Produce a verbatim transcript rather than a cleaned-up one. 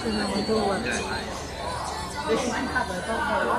是那么多问题。 你喜欢他的都可以。